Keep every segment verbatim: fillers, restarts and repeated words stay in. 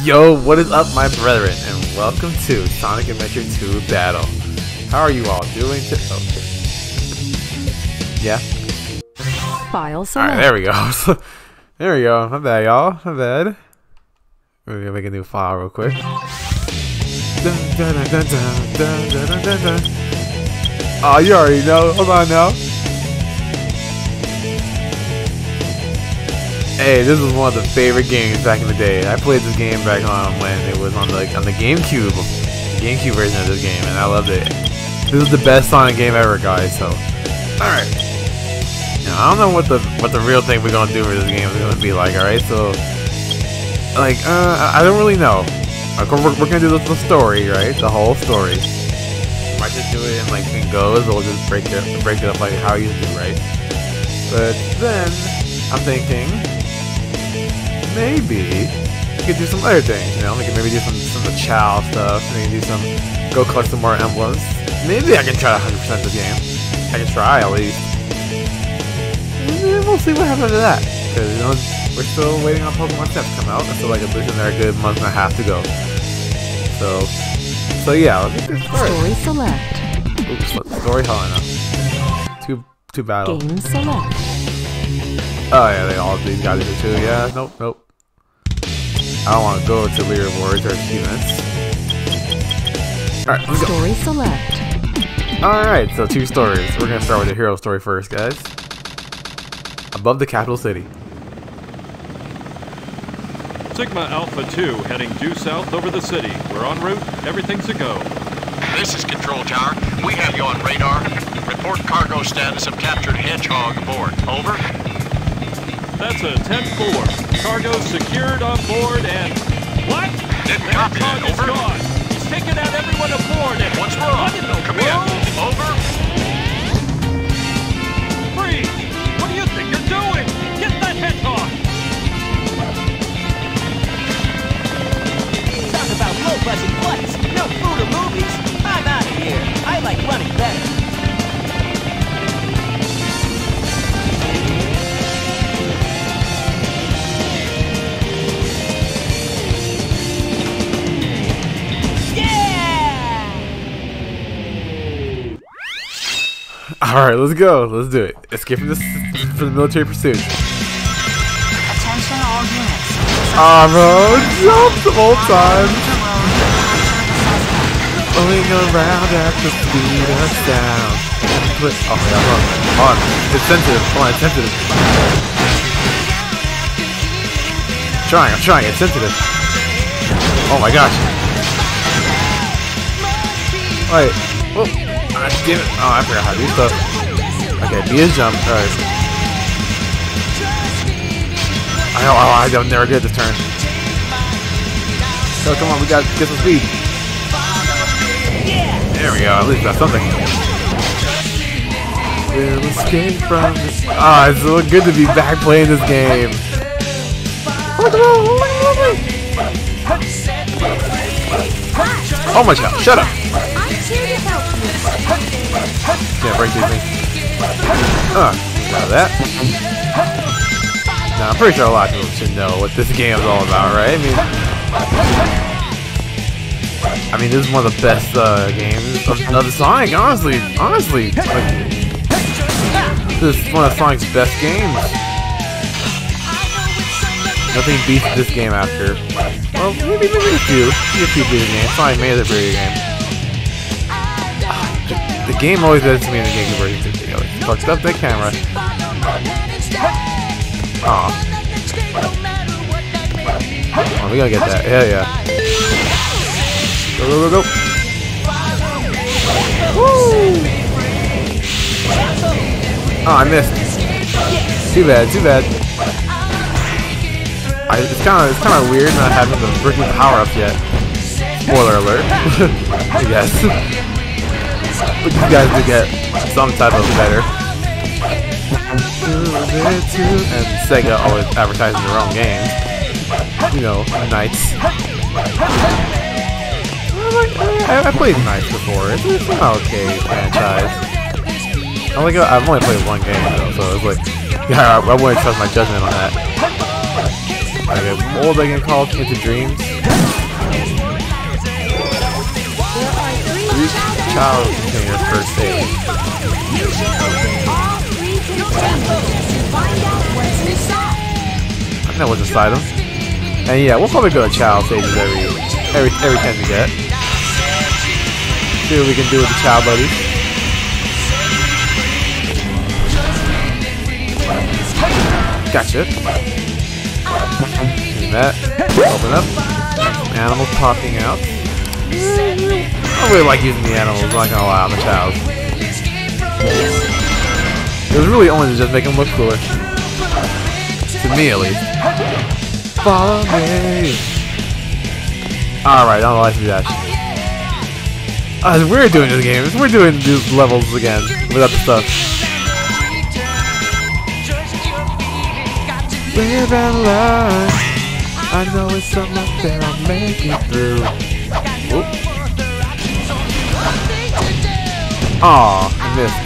Yo, what is up, my brethren, and welcome to Sonic Adventure two Battle. How are you all doing today? Okay. Yeah? File select. Alright, there we go. There we go. Not bad, y'all. Not bad. We're gonna make a new file real quick. Dun, dun, dun, dun, dun, dun, dun, dun, dun. Oh, you already know. Hold on now. Hey, this was one of the favorite games back in the day. I played this game back on when it was on the on the GameCube, the GameCube version of this game, and I loved it. This is the best Sonic game ever, guys. So, all right. Now, I don't know what the what the real thing we're gonna do for this game is gonna be like. All right, so like uh, I don't really know. Like, we're, we're gonna do the, the story, right? The whole story. We might just do it in like in goes, or we'll just break it break it up like how you do, right? But then I'm thinking, maybe we could do some other things, you know? We could maybe do some some of the Chow stuff, maybe do some, go collect some more emblems. Maybe I can try to one hundred percent this game. I can try at least. And we'll see what happens to that. Because, you know, we're still waiting on Pokemon Snap to come out. I feel like it's losing there a good month and a half to go. So, so yeah, let's get started. Story select. Oops, story, hold on now. Two, two battles. Game select. Oh yeah, they all these guys do too. Yeah, nope, nope. I don't want to go to leaderboards or achievements. Alright, let's go. Story select. Alright, so two stories. We're gonna start with the hero story first, guys. Above the capital city. Sigma Alpha two heading due south over the city. We're en route. Everything's a go. This is Control Tower. We have you on radar. Report cargo status of captured Hedgehog aboard. Over. That's a ten four. Cargo secured on board and... What? Didn't copy that. Hedgehog is Over. gone. He's taken out everyone aboard and... What's wrong? What in the Come world? in. Over. Freeze! What do you think you're doing? Get that Hedgehog! Talk about low-budget flights, no food or movies. I'm out of here. I like running better. Alright, let's go. Let's do it. Escape from, this, from the military pursuit. Attention all units. Ah, bro, jump the whole time. Going around at the speed of sound. Oh my god, hold on. Hold on. It's sensitive. Hold on, it's sensitive. I'm trying, I'm trying, it's sensitive. Oh my gosh. Wait. Oh, ah, damn it. Oh, I forgot how to do stuff. Okay, B is jump. Alright. I know, oh, I don't never get this turn. So come on, we gotta get some speed. There we go, at least that's something. We'll escape from this. Ah, oh, it's so good to be back playing this game. Oh my god, shut up! Can't break these things. Ah, got that. Now, I'm pretty sure a lot of people should know what this game is all about, right? I mean, I mean, this is one of the best uh, games of, of Sonic, honestly. Honestly, like, this is one of Sonic's best games. Nothing beats this game after. Well, maybe, maybe a few. Maybe a few video games. Sonic made it a video game. The, the game always does to me in the GameCube version too. You know, it fucks up the camera. Aw. Oh, we gotta get that. Yeah, yeah. Go, go, go, go. Woo! Oh, I missed. Too bad, too bad. I, it's kind of it's kind of weird not having the freaking power-ups yet. Spoiler alert. I guess. But you guys do get some type of better. And Sega always advertising their own games. You know, Knights. I, I played Knights before. It's, it's an okay franchise. I like I've only played one game though, so it's like, yeah, I, I wouldn't trust my judgment on that. I get old, I get called into dreams. Three child containers per stage. You should open all three containers to find out what's inside. I know what's inside them. And yeah, we'll probably go to child stages every every every time we get. See what we can do with the child buddies. Gotcha. See that? Open up. Animals popping out. I really like using the animals, not gonna lie, I'm a child. It was really only to just make them look cooler. To me, at least. Follow me. Alright, on the life of dash. Uh, it's weird doing this game. We're doing these levels again without the stuff. Live and learn. I know it's something that I'll make it through. Oop. Aw, I missed.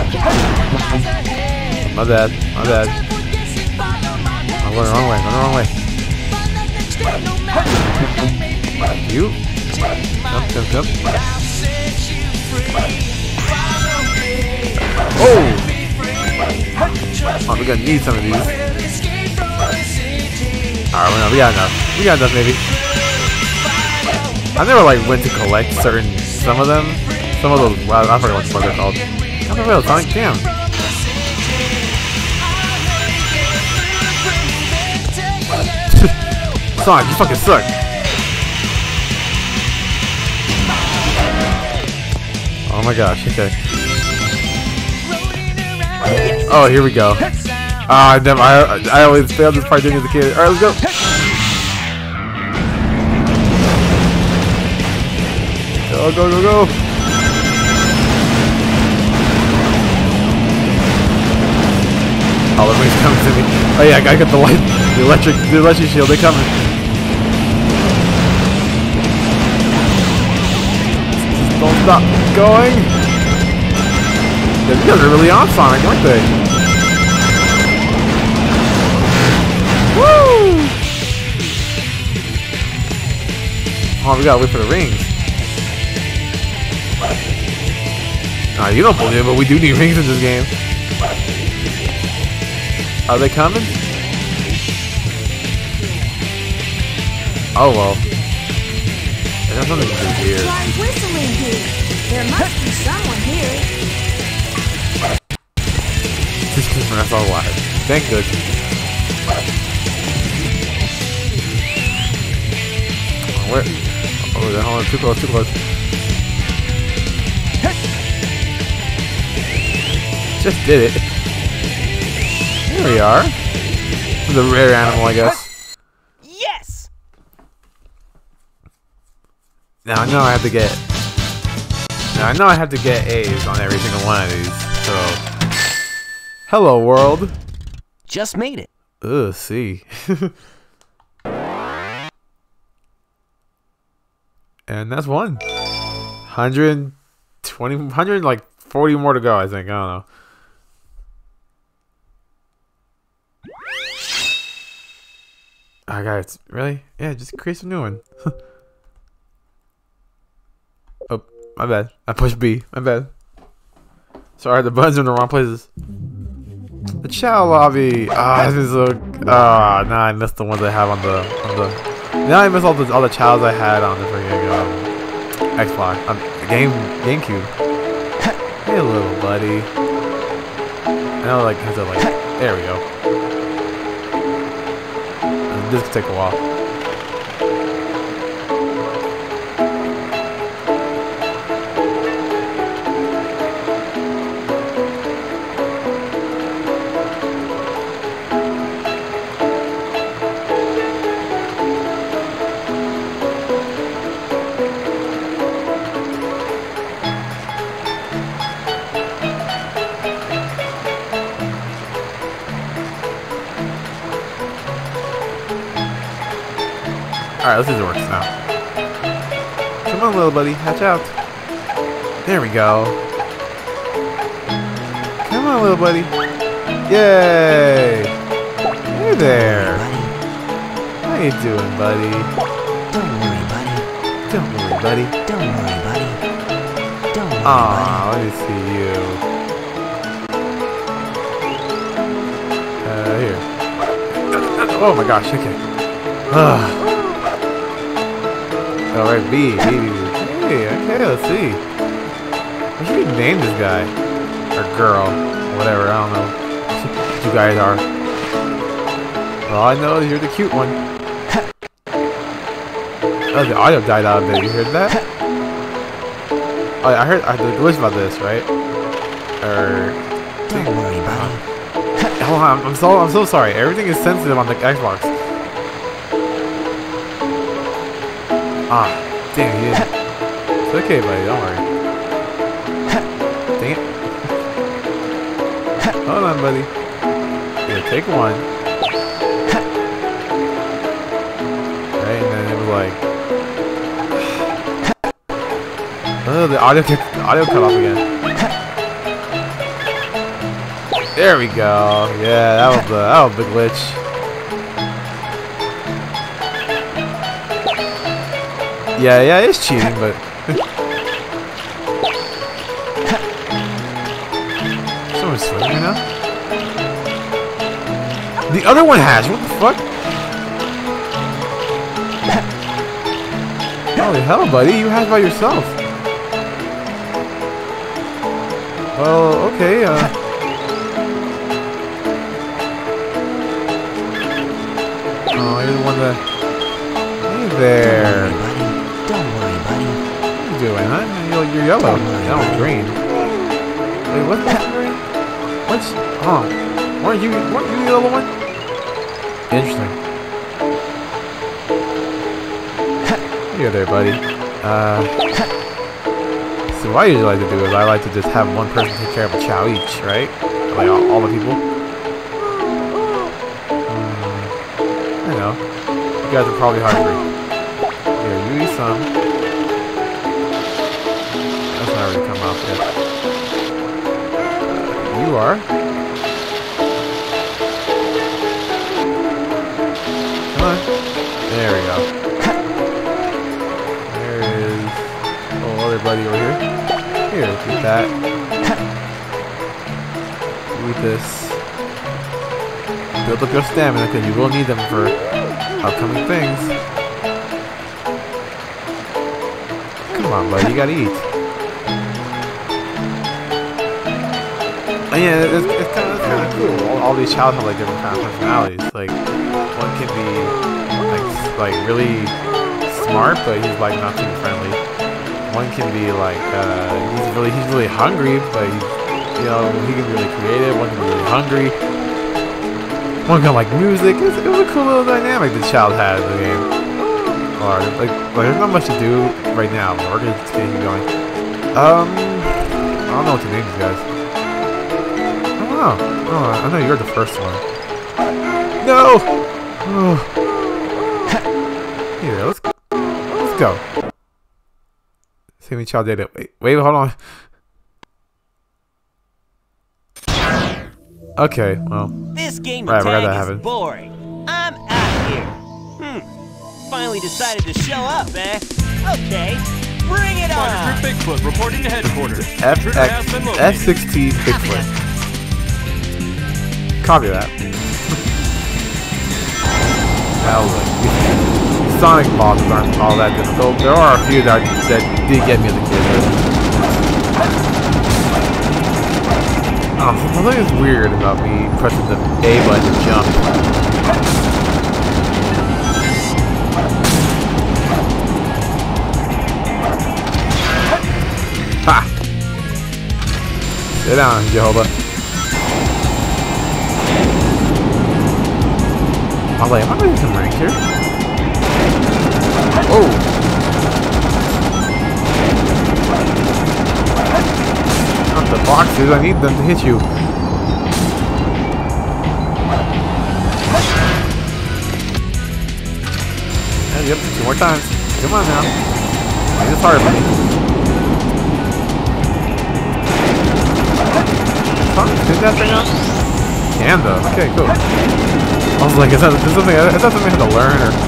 My bad, my bad. I'm going the wrong way, I'm going the wrong way. You? Jump, jump, jump. Oh! Oh, we're gonna need some of these. Alright, well, no, we got enough. We got enough, maybe. I never like went to collect certain, some of them. Some of those, well, I forgot what they're called. I don't know, Sonic, damn. Sonic, you fucking suck. Oh my gosh, okay. Oh, here we go. Ah, I never, I, I always failed this part doing as a kid. Alright, let's go. Go, go, go, go. Oh, the wings coming to me. Oh yeah, I got the light, the electric, the electric shield. They're coming. Don't stop going. Yeah, these guys are really on Sonic, aren't they? Woo! Oh, we gotta wait for the rings. Nah, you don't believe it, but we do need rings in this game. Are they coming? Oh well. There's something to do here. Try whistling here. There must be someone here. This is that's all alive. Thank goodness. Oh, where? Oh, they're hold on, too close, too close. Just did it. Here we are. The rare animal, I guess. Yes! Now I know I have to get. Now I know I have to get A's on every single one of these. So, hello world. Just made it. Ugh, see. And that's one. one hundred twenty, one hundred like forty more to go. I think. I don't know. I got it. Really? Yeah, just create some new one. Oh, my bad. I pushed B. My bad. Sorry, the buttons are in the wrong places. The Chow lobby. Ah, this is a. Ah, now I missed the ones I have on the on the. Now I missed all the all the Chows I had on the freaking um, Xbox, on the game GameCube. Hey, little buddy. I know, like, has to like. There we go. This could take a while. Alright, let's see if it works now. Come on, little buddy. Hatch out. There we go. Come on, little buddy. Yay! Hey there. How you doing, buddy? Don't worry, buddy. Don't worry, buddy. Don't worry, buddy. Don't worry, Aw, let me see you. Uh, here. Oh my gosh, okay. Ugh. Alright, B, B, B, B. Hey, okay, let's see. What should we name this guy? Or girl. Whatever, I don't know. What you guys are. All I know is you're the cute one. Oh, the audio died out a bit. You heard that? Oh, I heard I heard the glitch about this, right? Or buddy. Don't worry, buddy. hold on, I'm so I'm so sorry. Everything is sensitive on the Xbox. Ah, damn, you didn't. It's okay, buddy. Don't worry. Dang it. Hold on, buddy. Here, take one. Right, and then it was like, oh, the audio the audio cut off again. There we go. Yeah, that was the that was the glitch. Yeah, yeah, it's cheating, but someone's swimming now. The other one has. What the fuck? Holy hell, buddy! You have by yourself. Well, okay. Uh, oh, you're the one that. Hey there. Don't worry, buddy. What are you doing, huh? You're, you're yellow. That one's green. Wait, what's that green? What's? Oh, weren't you? Weren't you the yellow one? Interesting. Here, there, buddy. Uh, so what I usually like to do is I like to just have one person take care of a chow each, right? Like all, all the people. Mm, I know. You guys are probably hungry. Here, you eat some. That's not really come off yet. Uh, you are. Come on. There we go. There is oh other buddy over here. Here, eat that. Eat this. Build up your stamina because you will need them for upcoming things. Come on, buddy, you gotta eat. And yeah, it's, it's kind of it's kind of cool. All, all these chows have like different kind of personalities. Like one can be like like really smart, but he's like not too friendly. One can be like uh, he's really he's really hungry, but he's you know he can be really creative. One can be really hungry. One can like music. It was, it was a cool little dynamic the child had in the game. Or like, like there's not much to do right now. But we're gonna just keep going. Um, I don't know what to name these guys. I don't know. Oh, I know you're the first one. No. Oh. Here, let's let's go. See me child did it. Wait, wait, hold on. Okay, well. This game Right, of we got that tag is happen. boring. I'm out here. Hmm. Finally decided to show up, eh? Okay. Bring it Monitor on. Bigfoot reporting to headquarters. F Intruder has been located. F sixteen Bigfoot. Copy that. Now, Sonic bosses aren't all that difficult. There are a few that, that did get me as a kid. Um, something is weird about me pressing the A button to jump. Ha! Sit down, Jehovah. I was like, am I getting some rank here? Oh! Not the boxes, I need them to hit you. And yep, two more times. Come on now. Make this hard for me. Can that thing up? Can though. Okay, cool. I was like, is that, is that something, is that something I had to learn, or?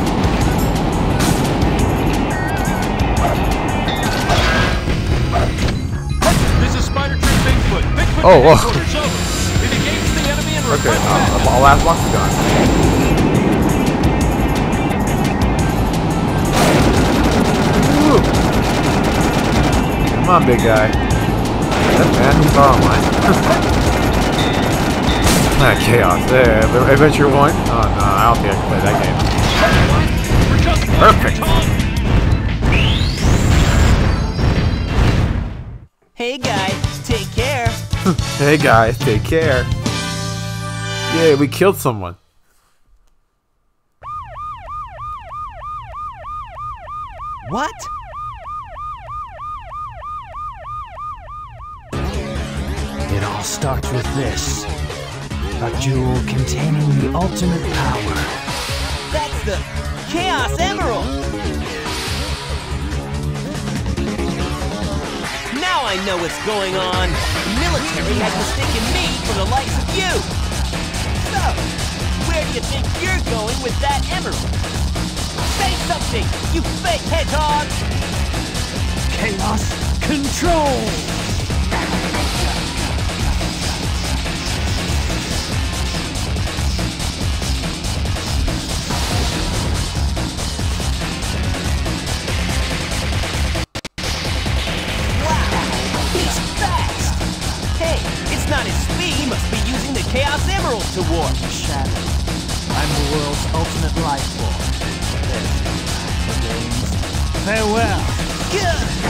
This is Spider Trick Bigfoot. Bigfoot Oh, whoa. headquarters, over. We've engaged the enemy and Okay, requested uh, all last box is gone. Woo. Come on, big guy. That man, he's far online. Ah, chaos. There, Adventure One. Oh no, I don't think I can play that game. We're just Perfect. Hey guys, take care. Hey guys, take care. Yeah, we killed someone. What? It all starts with this. A jewel containing the ultimate power. That's the Chaos Emerald! Now I know what's going on. The military has mistaken me for the likes of you. So, where do you think you're going with that emerald? Say something, you fake hedgehog! Chaos Control! Not his speed, he must be using the Chaos Emerald to warp. Shadow. I'm the world's ultimate life form. Farewell. Good.